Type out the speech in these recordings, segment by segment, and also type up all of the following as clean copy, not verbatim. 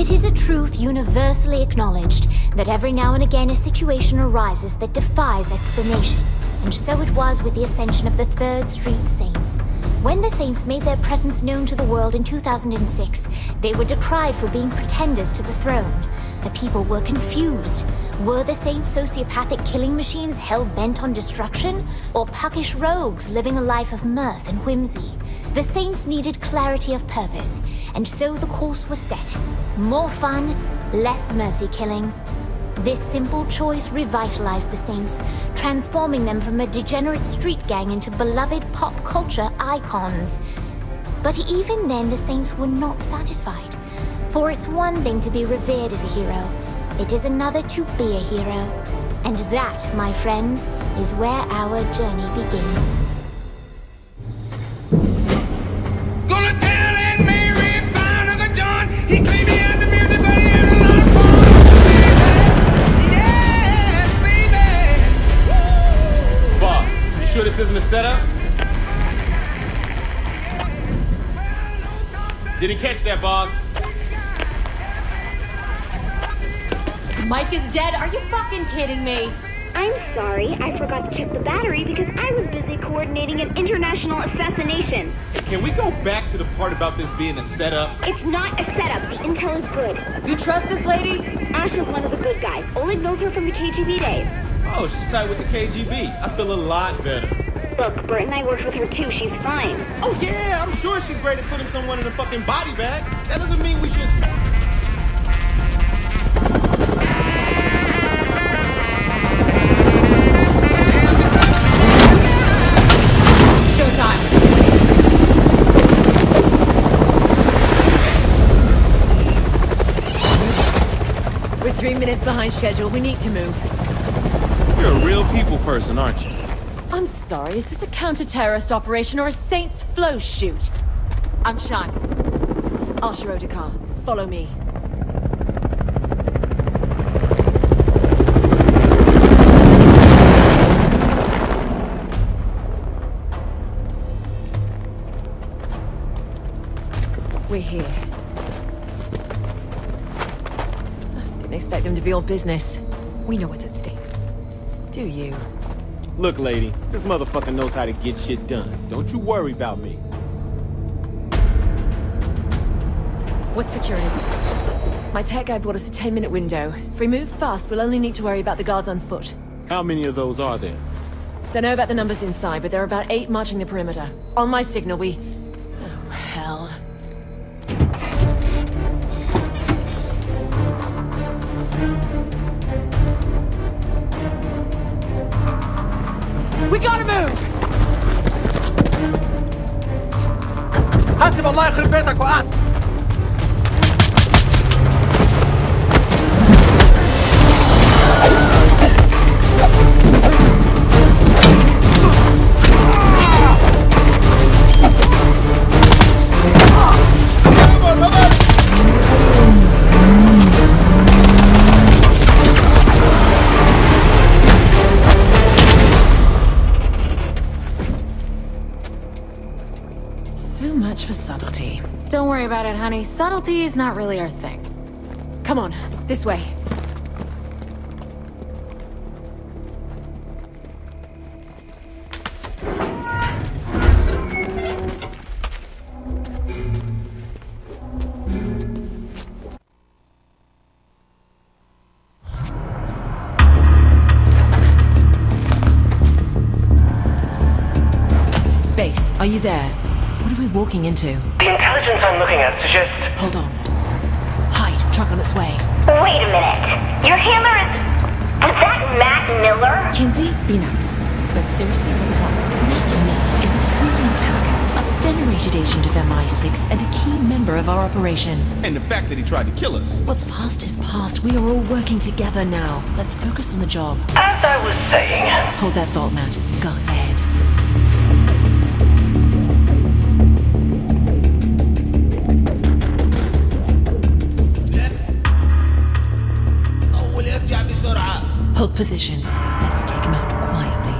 It is a truth universally acknowledged that every now and again a situation arises that defies explanation. And so it was with the ascension of the Third Street Saints. When the Saints made their presence known to the world in 2006, they were decried for being pretenders to the throne. The people were confused. Were the Saints sociopathic killing machines hell-bent on destruction? Or puckish rogues living a life of mirth and whimsy? The Saints needed clarity of purpose, and so the course was set. More fun, less mercy killing. This simple choice revitalized the Saints, transforming them from a degenerate street gang into beloved pop culture icons. But even then, the Saints were not satisfied. For it's one thing to be revered as a hero, it is another to be a hero. And that, my friends, is where our journey begins. Gonna tell Aunt Mary about Uncle John. He claimed he has the music, but he had a lot of fun. Yeah, baby. Boss, you sure this isn't a setup? Didn't catch that, boss. Mike is dead? Are you fucking kidding me? I'm sorry, I forgot to check the battery because I was busy coordinating an international assassination. Hey, can we go back to the part about this being a setup? It's not a setup, the intel is good. You trust this lady? Ash is one of the good guys. Oleg knows her from the KGB days. Oh, she's tight with the KGB. I feel a lot better. Look, Bert and I worked with her too, she's fine. Oh yeah, I'm sure she's great at putting someone in a fucking body bag. That doesn't mean we should... We're 3 minutes behind schedule. We need to move. You're a real people person, aren't you? I'm sorry, is this a counter-terrorist operation or a Saints flow shoot? I'm Sean. Asha Odekar, follow me. We're here. Didn't expect them to be all business. We know what's at stake. Do you? Look, lady, this motherfucker knows how to get shit done. Don't you worry about me. What's security? My tech guy brought us a 10-minute window. If we move fast, we'll only need to worry about the guards on foot. How many of those are there? Don't know about the numbers inside, but there are about 8 marching the perimeter. On my signal, we... Oh, hell. We gotta move! حاسب الله يخرب بيتك وقعت. So much for subtlety. Don't worry about it, honey. Subtlety is not really our thing. Come on, this way. Base, are you there? What are we walking into? The intelligence I'm looking at suggests... Hold on. Hide, truck on its way. Wait a minute. Your hammer is... Was that Matt Miller? Kinsey, be nice. But seriously, what the hell? Matt Miller is a brilliant hacker, a venerated agent of MI6, and a key member of our operation. And the fact that he tried to kill us. What's past is past. We are all working together now. Let's focus on the job. As I was saying... Hold that thought, Matt. Guards ahead. Hold position. Let's take him out quietly.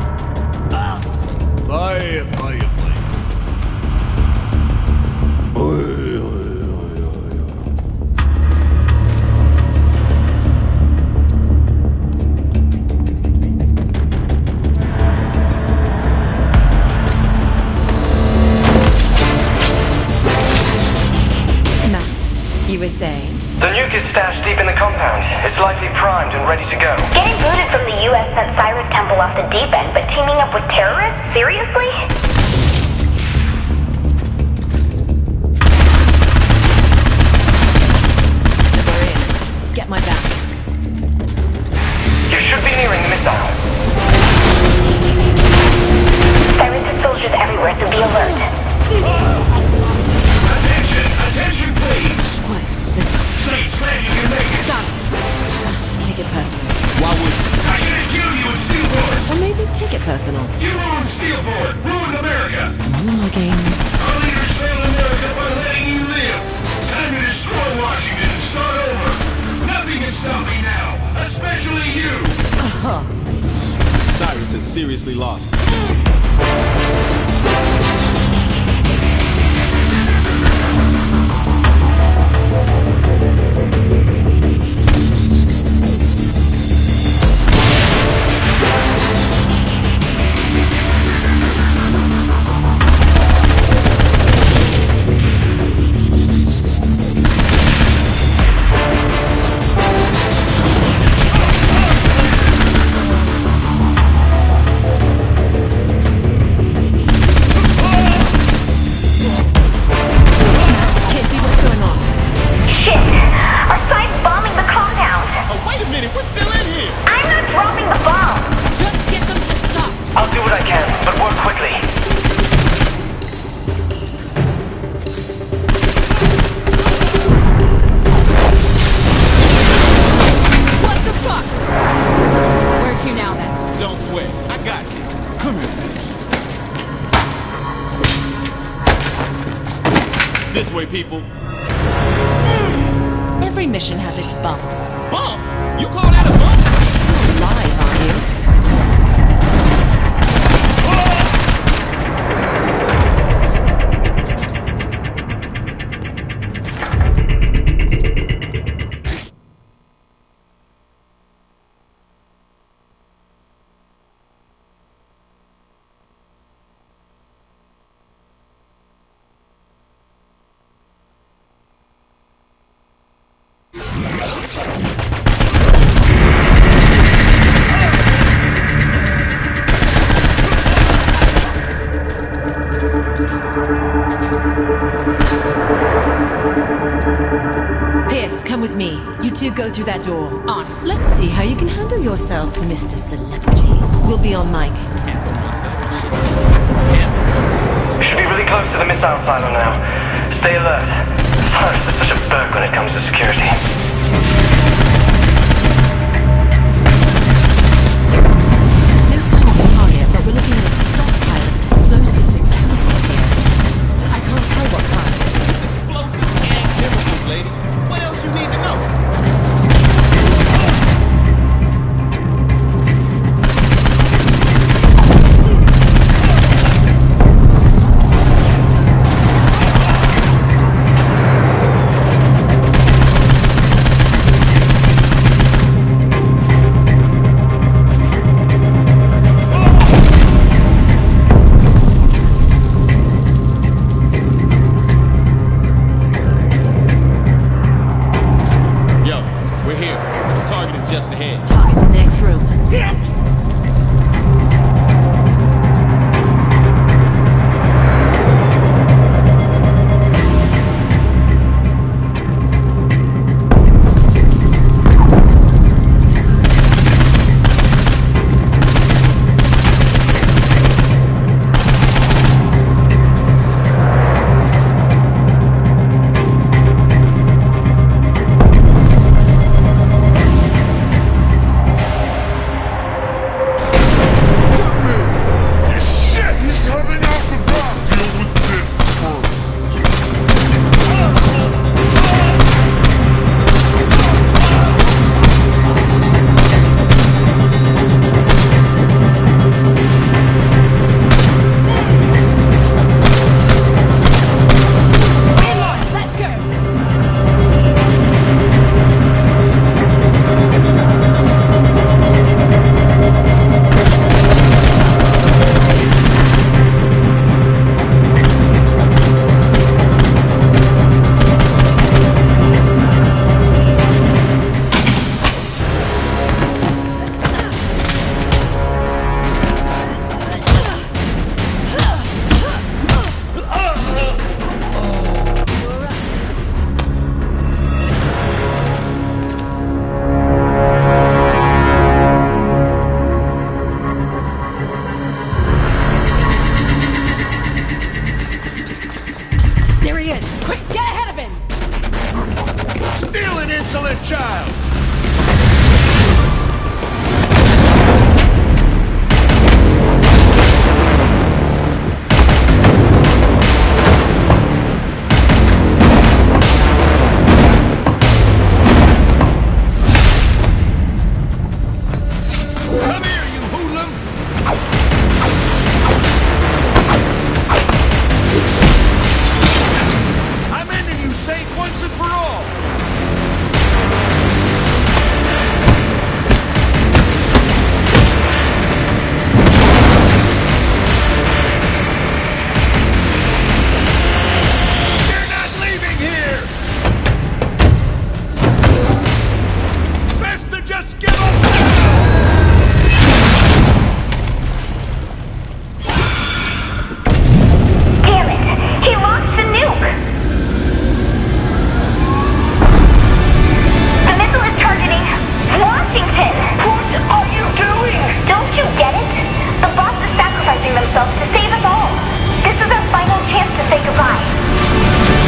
طيب طيب طيب You were saying? The nuke is stashed deep in the compound. It's likely primed and ready to go. Getting booted from the U.S. sent Cyrus Temple off the deep end, but teaming up with terrorists? Seriously? We're in. Get my back. You should be nearing the missile. Cyrus has soldiers everywhere, so be alert. Attention, please! Quiet. Listen. Saints, man, you can make it. Stop. Don't take it personal. Why would I didn't kill you in Steelport. Or maybe take it personal. You ruined Steelport, ruined America. Monologuing. Our leaders failed America by letting you live. Time to destroy Washington and start over. Nothing can stop me now, especially you. Cyrus has seriously lost? This way, people. Every mission has its bumps. Bump? You call that a bump? You're alive, aren't you? Pierce, come with me. You two go through that door. On. Let's see how you can handle yourself, Mr. Celebrity. We'll be on mic. We should be really close to the missile silo now. Stay alert. Cyrus is such a berg when it comes to security. No sign of a target, but we're looking at a stockpile of explosives and chemicals here. I can't tell what kind. It's explosives and chemicals, lady. What else you need to know? Just ahead. Target's in the next room. Damn! child! Come here, you hoodlum! I'm ending you, Saint, once and for all! You're not leaving here! Best to just give up now! Damn it! He launched the nuke! The missile is targeting Washington! What are you doing? Don't you get it? The boss is sacrificing themselves to save us all! This is our final chance to say goodbye.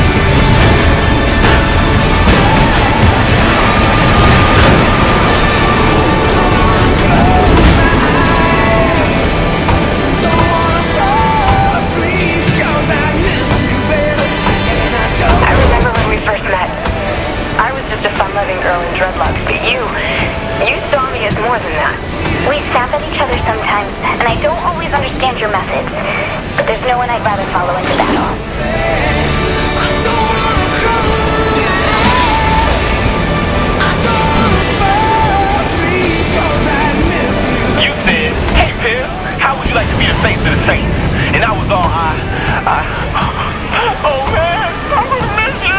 I remember when we first met. I was just a fun-loving girl in dreadlocks, but you saw me as more than that. We snap at each other sometimes, and I don't always understand your methods. But there's no one I'd rather follow into battle. You said, hey, Pill, how would you like to be the face of the Saints? And I was all, oh, man, I'm gonna miss you.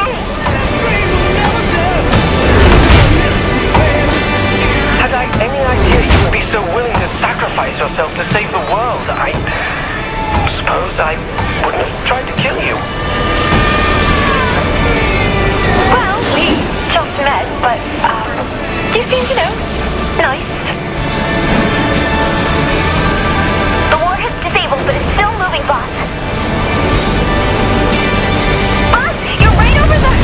Had I any idea you would be so willing to sacrifice yourself to save the world? I suppose I wouldn't have tried to kill you. Well, we just met, but, you seem, nice. The war has disabled, but it's still moving, boss. Boss, you're right over there!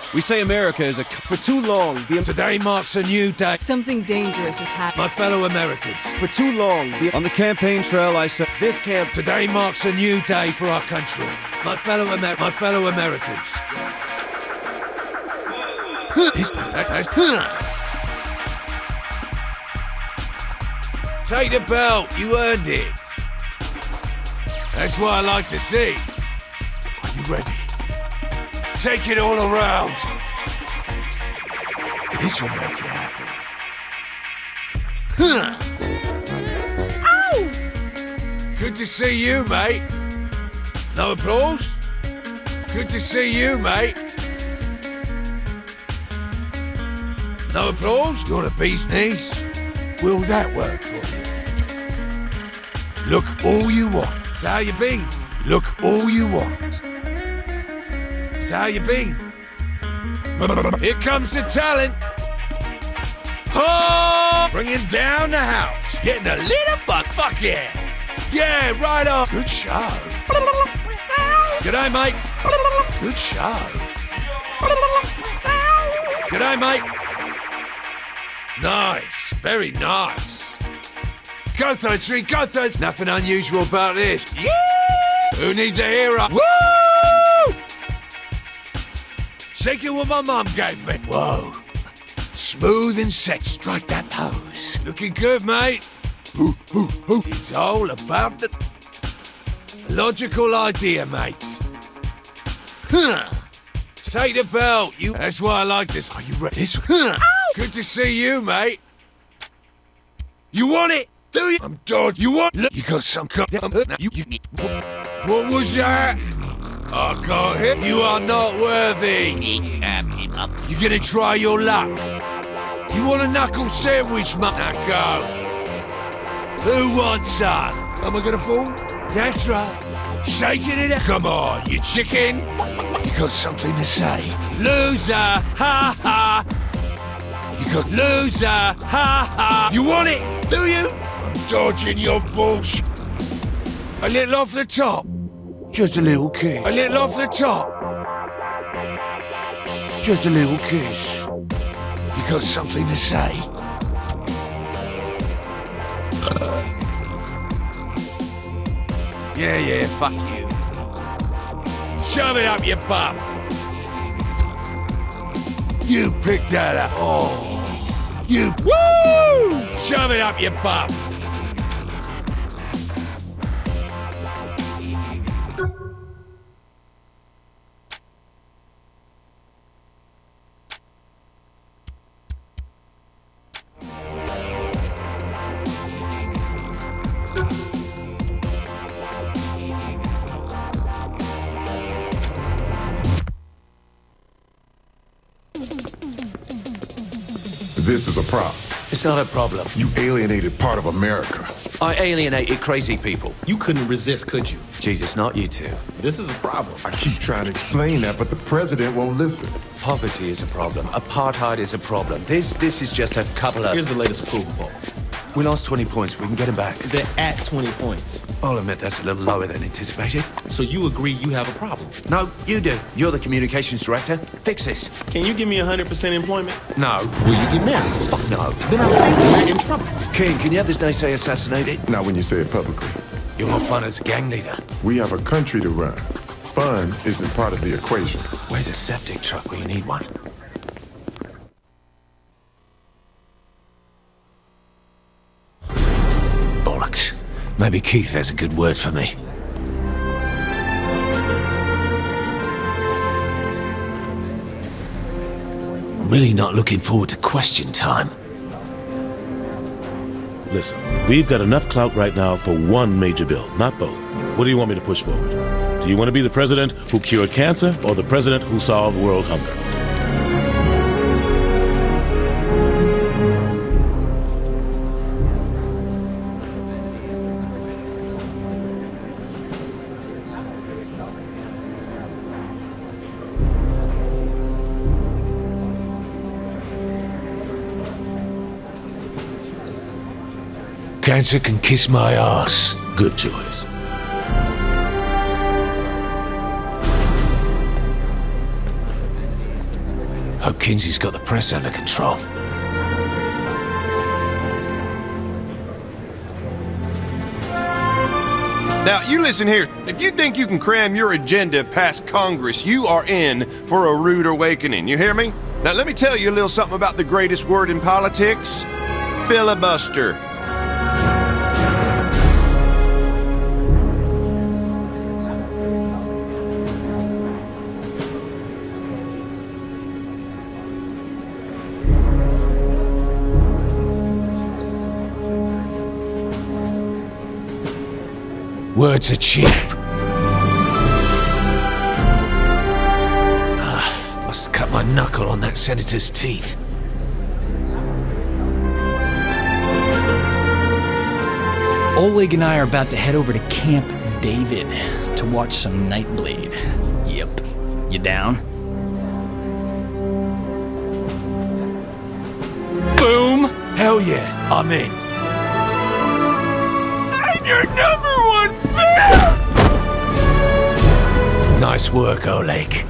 We say America is For too long, Today marks a new day. Something dangerous is happening. My fellow Americans. For too long, on the campaign trail, I said, this camp Today marks a new day for our country. My fellow Americans. Take the belt. You earned it. That's what I like to see. Are you ready? Take it all around. This will make you happy. Ow! Good to see you, mate. No applause? Good to see you, mate. No applause? You're a bee's knees. Will that work for you? Look all you want. It's how you been. Look all you want. It's how you been. Here comes the talent. Oh! Bringing down the house. Getting a little fuck yeah. Yeah, right on. Good show. G'day, mate. Good show. G'day, mate. Nice. Very nice. Go third street, go third. Nothing unusual about this. Yeah! Who needs a hero? Woo! Shaking what my mum gave me. Whoa. Smooth and set. Strike that pose. Looking good, mate. Ooh, ooh, ooh. It's all about the logical idea, mate. Huh. Take the belt. You. That's why I like this. Are you ready? This. Huh. Good to see you, mate. You want it? Do you? I'm dodged. You want? Look, you got some. What was that? I can't hit. You are not worthy. You gonna try your luck? You want a knuckle sandwich, Knuckle? Who wants some? Am I gonna fall? That's right. Shaking it up. Come on, you chicken. You got something to say? Loser, ha ha. You got loser, ha ha. You want it? Do you? I'm dodging your bullshit. A little off the top. Just a little kiss. A little off the top. Just a little kiss. You got something to say? Yeah, fuck you. Shove it up your bum. You picked that up. Oh. You. Woo! Shove it up your bum. This is a problem. It's not a problem. You alienated part of America. I alienated crazy people. You couldn't resist, could you? Jesus, not you two. This is a problem. I keep trying to explain that, but the president won't listen. Poverty is a problem. Apartheid is a problem. This is just a couple of... Here's the latest approval poll. We lost 20 points. We can get them back. They're at 20 points. I'll admit that's a little lower than anticipated. So you agree you have a problem? No, you do. You're the communications director. Fix this. Can you give me 100% employment? No. Will you get married? Fuck no. Then I think we're in trouble. King, can you have this naysayer assassinated? Not when you say it publicly. You're more fun as a gang leader. We have a country to run. Fun isn't part of the equation. Where's a septic truck where you need one? Bollocks. Maybe Keith has a good word for me. I'm really not looking forward to question time. Listen, we've got enough clout right now for one major bill, not both. What do you want me to push forward? Do you want to be the president who cured cancer or the president who solved world hunger? Cancer can kiss my ass. Good choice. Hope Kinsey's got the press under control. Now, you listen here. If you think you can cram your agenda past Congress, you are in for a rude awakening. You hear me? Now, let me tell you a little something about the greatest word in politics. Filibuster. Words are cheap. Must cut my knuckle on that senator's teeth. Oleg and I are about to head over to Camp David to watch some Nightblade. Yep. You down? Boom! Hell yeah, I'm in. I'm your #1 fan! Nice work, Oleg.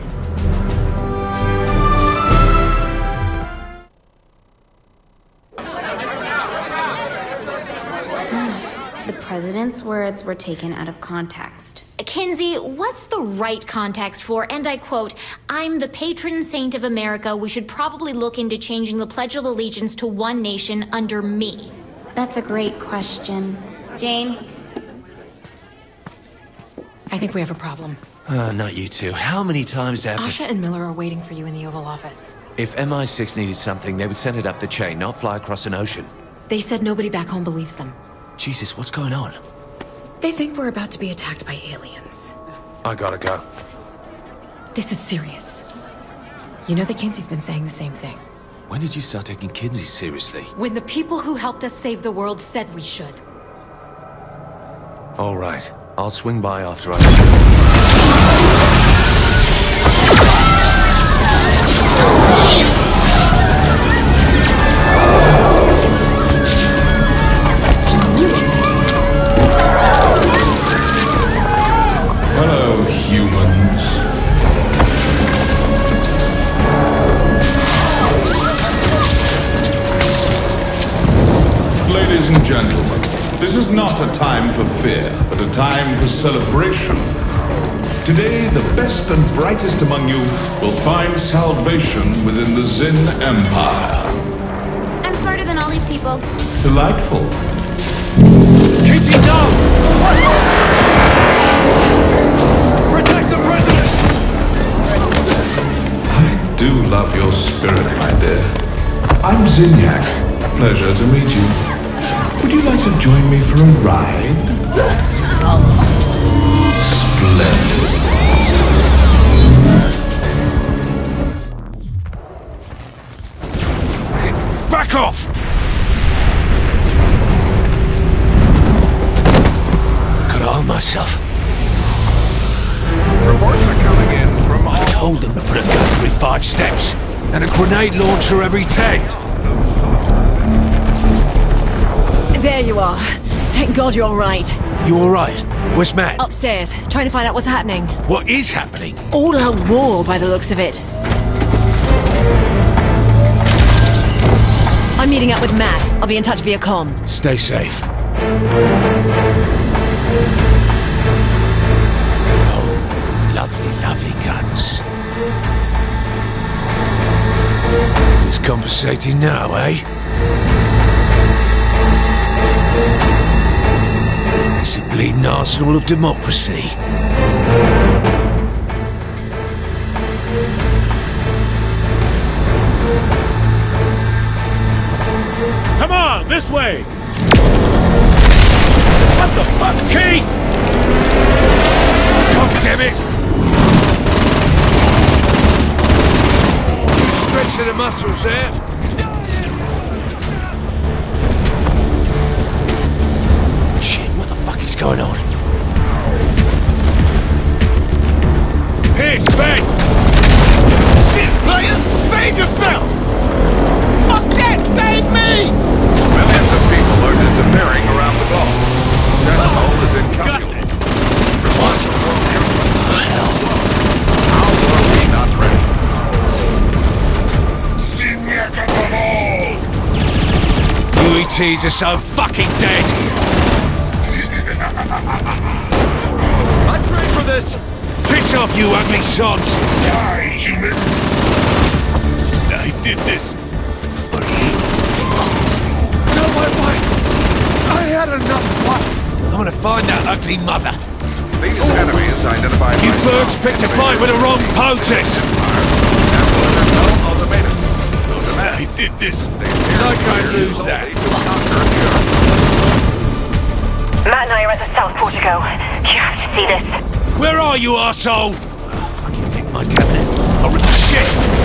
The president's words were taken out of context. Kinsey, what's the right context for, and I quote, "I'm the patron saint of America. We should probably look into changing the Pledge of Allegiance to one nation under me"? That's a great question. Jane? I think we have a problem. Not you two. How many times do I have to... Asha and Miller are waiting for you in the Oval Office. If MI6 needed something, they would send it up the chain, not fly across an ocean. They said nobody back home believes them. Jesus, what's going on? They think we're about to be attacked by aliens. I gotta go. This is serious. You know that Kinsey's been saying the same thing. When did you start taking Kinsey seriously? When the people who helped us save the world said we should. All right. I'll swing by after I... Hello, humans. Ladies and gentlemen, this is not a time for fear, but a time for celebration. Today, the best and brightest among you will find salvation within the Zin Empire. I'm smarter than all these people. Delightful. Kinsey, no! Protect the president! I do love your spirit, my dear. I'm Zinyak. Pleasure to meet you. Would you like to join me for a ride? Splendid. Back off! Could I arm myself? Reports are coming in from all... I told them to put a gun every 5 steps, and a grenade launcher every 10. There you are. Thank God you're all right. You all right? Where's Matt? Upstairs, trying to find out what's happening. What is happening? All out war, by the looks of it. I'm meeting up with Matt. I'll be in touch via comm. Stay safe. Oh, lovely, lovely guns. Who's compensating now, eh? It's the bleeding arsenal of democracy. Come on, this way! What the fuck, Keith? God damn it! You stretching the muscles there? What's going on? Pierce, bang! Shit, player! Save yourself! Fuck that! Save me! Millions of people are disappearing around the globe. That toll is incalculable. What? How were we not ready? guarantees are so fucking dead. I prayed for this. Piss off, you ugly sods. Die, human. I did this for you. No, my wife. I had another wife. I'm gonna find that ugly mother. These enemies identified. You birds picked a fight with the wrong POTUS. I did this. I can't lose that. Matt and I are at the South Portico. You have to see this. Where are you, arsehole? Oh, fucking pick my cabinet. Oh, shit!